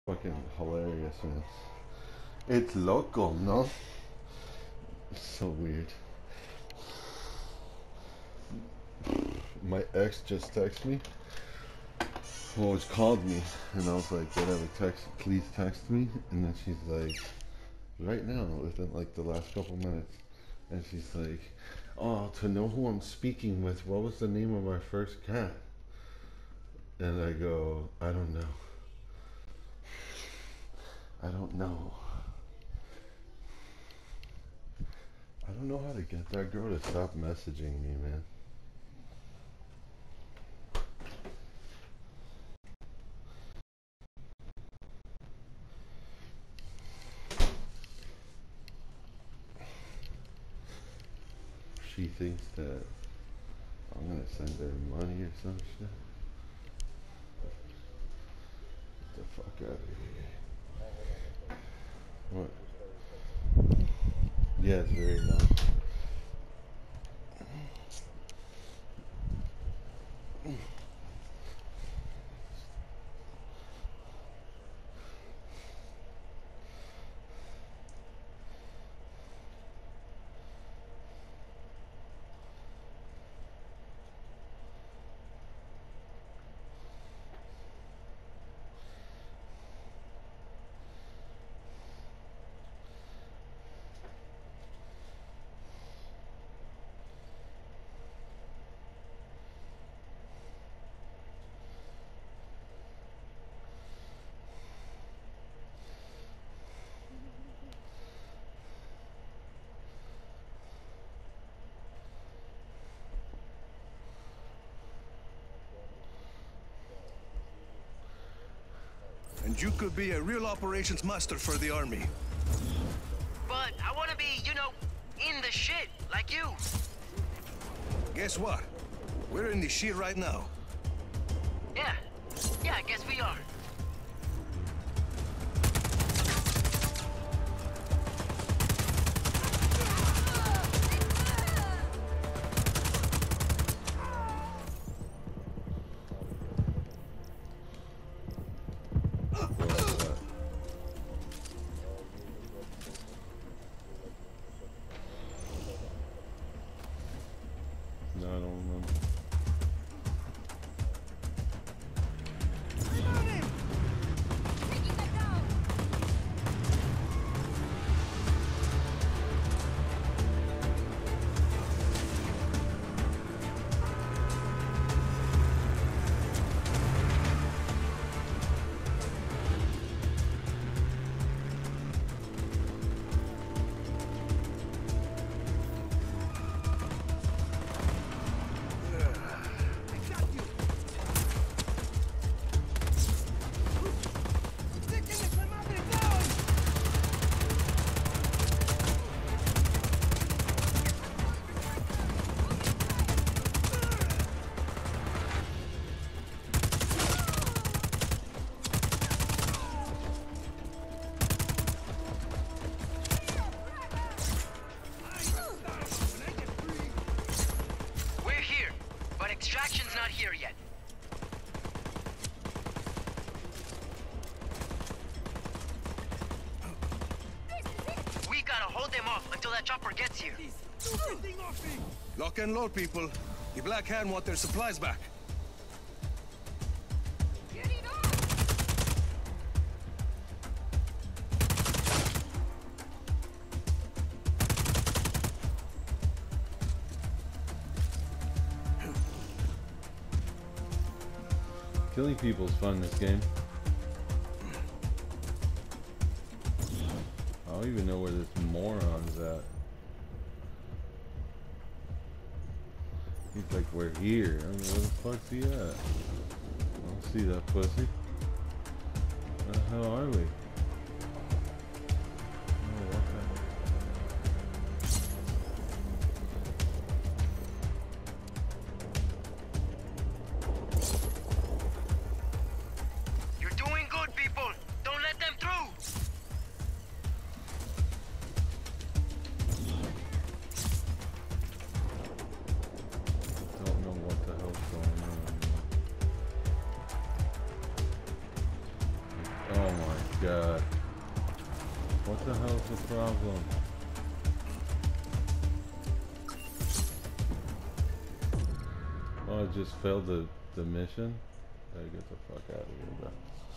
Fucking hilarious, man. It's local, no? It's so weird. My ex just texted me. Well, it's called me, and I was like, whatever, please text me. And then she's like, right now, within like the last couple minutes. And she's like, oh, to know who I'm speaking with, what was the name of our first cat? And I go, I don't know. I don't know. I don't know how to get that girl to stop messaging me, man. She thinks that I'm gonna send her money or some shit. Get the fuck out of here. What? Yeah, it's very loud. And you could be a real operations master for the army. But I want to be, in the shit, like you. Guess what? We're in the shit right now. Yeah. Yeah, I guess we are. No, I don't remember. Extraction's not here yet. We gotta hold them off until that chopper gets here. Lock and load, people. The Black Hand want their supplies back. Killing people's fun in this game. I don't even know where this moron's at. He's like, we're here. I mean, where the fuck's he at? I don't see that pussy. Where the hell are we? Oh, what the hell? You're doing good, people. Don't let them through. Don't know what the hell's going on. Oh my god. What the hell's the problem? Oh, I just failed the mission? Gotta get the fuck out of here, bro.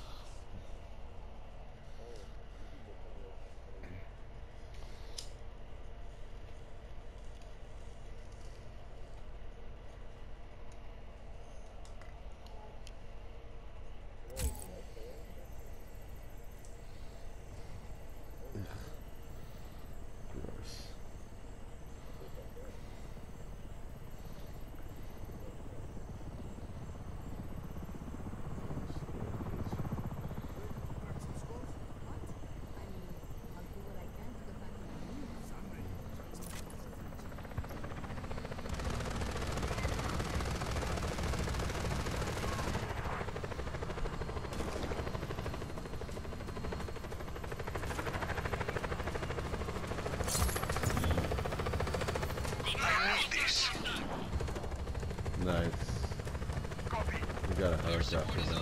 Nice. We got a helicopter now.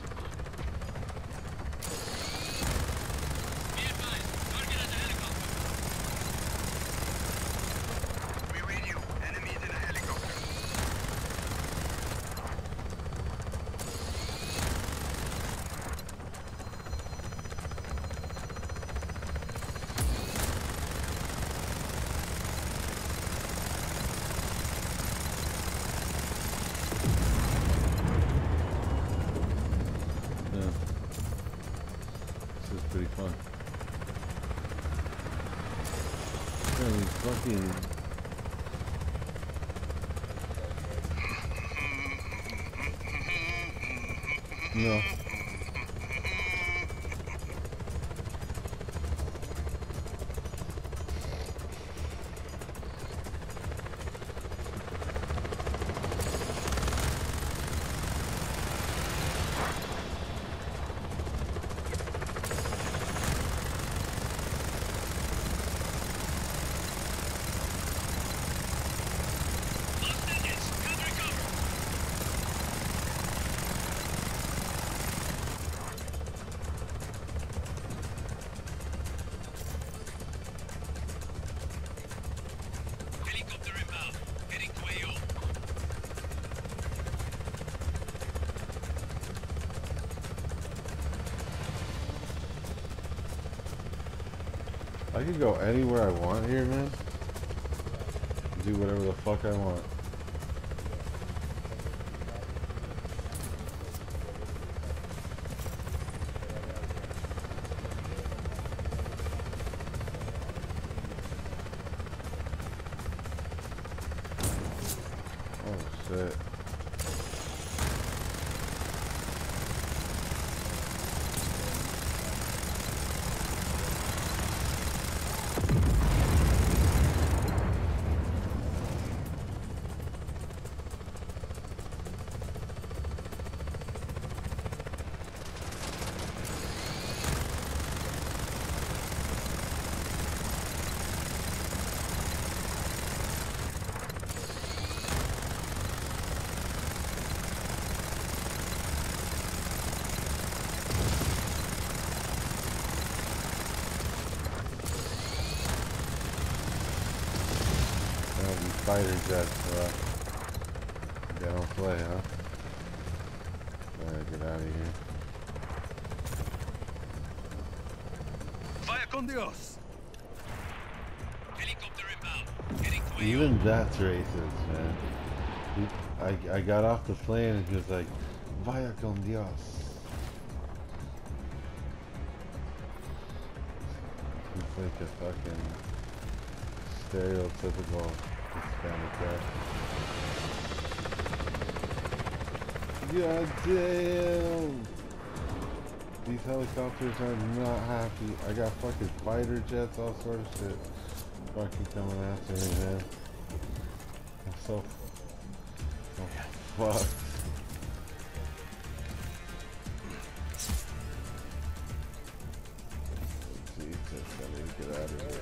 Pretty fun. Fucking no. I can go anywhere I want here, man. Do whatever the fuck I want. Oh shit. Fighter jets, they don't play, huh? Gotta get out of here. Vaya con Dios. Helicopter inbound. Heading to Even that's racist, man. I got off the plane and he was like, Vaya con Dios. He's like a fucking stereotypical Hispanic guy. God damn! These helicopters are not happy. I got fucking fighter jets, all sort of shit fucking coming after me, man. I'm so fucked. Jesus, I need to get out of here.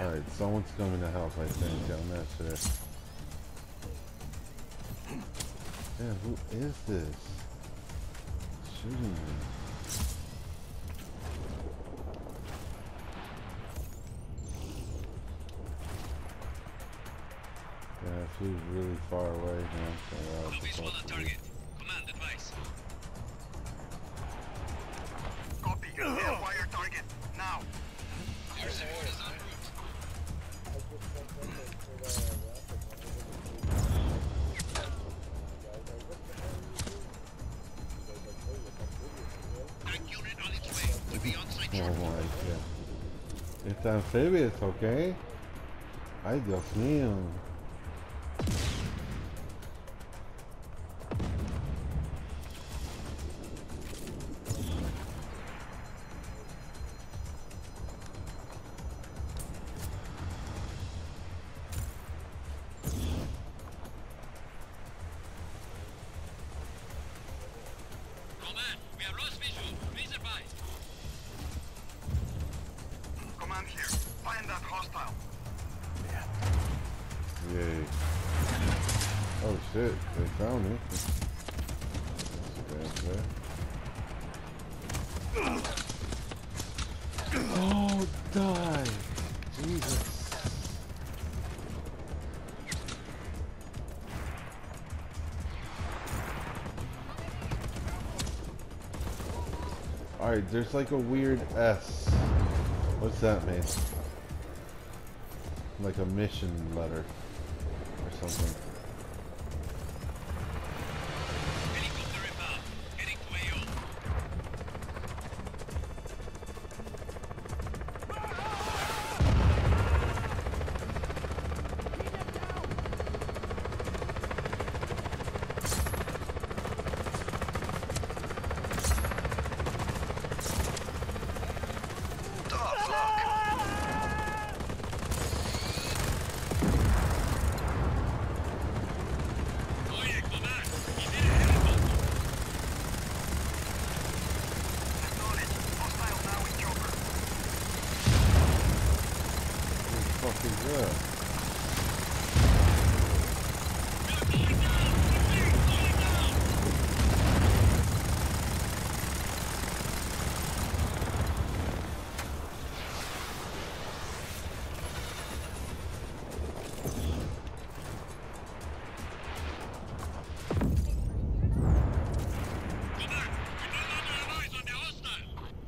Alright, someone's coming to help, I think. I'm not sure. Yeah, who is this? Shooting me. Yeah, she's really far away now, so I'll Visual on target. Command advice. Copy. Wire target. Now. Your support is en route. Tank unit on its way. Will be on site Oh shortly. my god. It's amphibious, okay? Ay, Dios mío. Command, we have lost visual. Please advise. Command here. Find that hostile. Yay. Oh shit, they found me. That's bad. Oh, die! Jesus. Alright, there's like a weird S. What's that mean? Like a mission letter or something. Helicopter inbound. Heading to AO. Tough luck. Oye, command. Y viene helicopter. Acknowledge. Hostile now in chopper. What the fuck is that? We are going down. Repeat, going down. Command, we no longer have eyes on the hostile.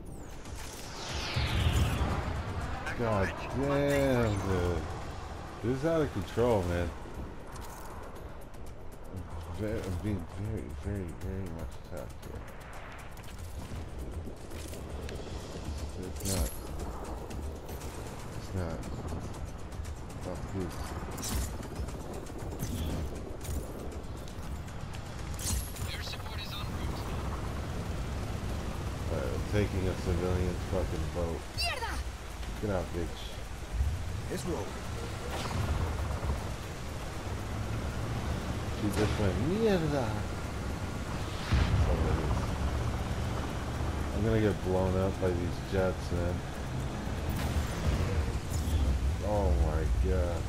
God damn, dude. This is out of control, man. I'm being very, very, very much attacked here. It's not. It's not. It's not good. Your support is en route. Taking a civilian fucking boat. Get out, bitch. Let's roll. She just went, mierda. That's all it is. I'm gonna get blown up by these jets, man. Oh my god.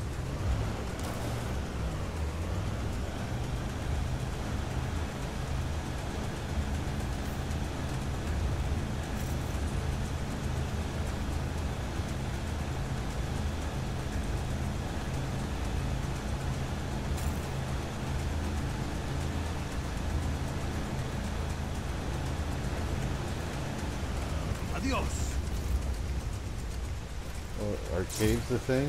Adios. Oh, are caves the thing?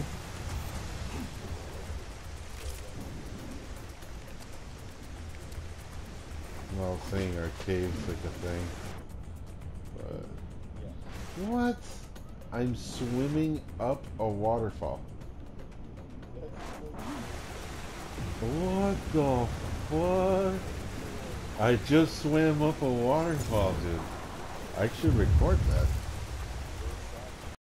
No, I was saying are caves like a thing. But what? I'm swimming up a waterfall. What the fuck? I just swam up a waterfall, dude. I should record that.